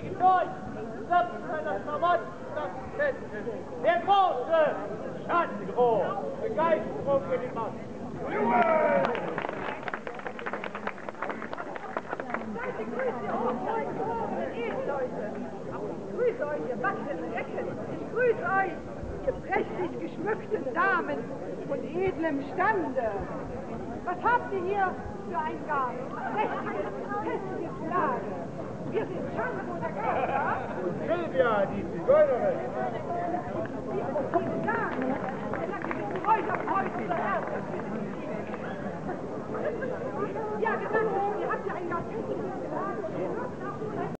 heiligen Deutschen, samt seiner Verwandten Assistenten, der große Schandro, Begeisterung in den Massen. Ich grüße euch, ihr wachsenden Recken. Ich grüße euch, ihr prächtig geschmückten Damen von edlem Stande. Was habt ihr hier für ein Garn? Prächtige, festliche Lage. Wir sind Schandro der Geister. Silvia, die Zigeunerin. Diese Damen, Kräuter freut unser Herz. Ja, gesagt, ihr habt ja ein gar festliches